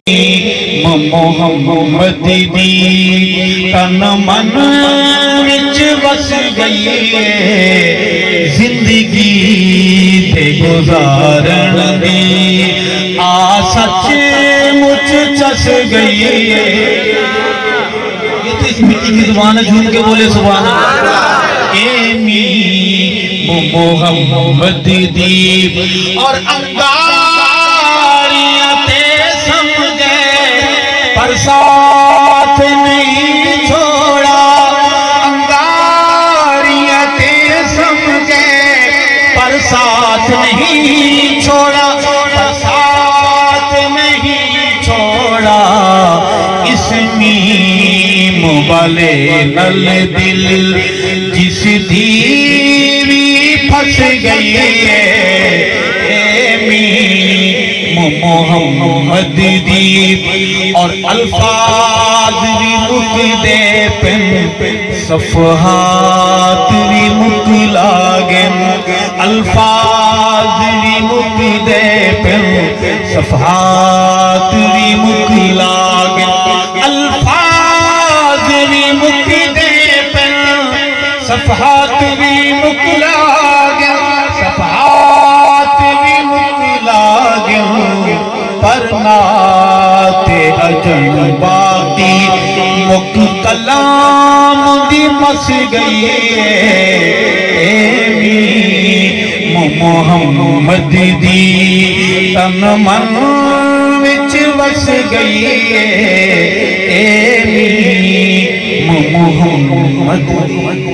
محمد دی تن من وچ وس گئی ہے زندگی تے گزارن دی آ سچ مچ چس گئی ہے۔ یہ تو اس مٹی کی زبان ہے، جھوم کے بولے سبحان اللہ۔ اے می محمد دی اور ساتھ نہیں چھوڑا، انگاریاں تے سمجھے پر ساتھ نہیں چھوڑا، پر ساتھ نہیں چھوڑا، اس نیم والے نل دل جس دیوی پھنس گئی ہے۔ محمد دی اور الفاظ بھی مک دے پن صفحات بھی مک لاگن، الفاظ بھی مک دے پن صفحات بھی مک لاگن، الفاظ بھی مک دے پن صفحات بھی مک لاگن، صفحات بھی مک لاگن، پر نات اجن باقی مک کلام دی مس گئی ہے۔ محمد دی تن من وچ وس گئی ہے۔ محمد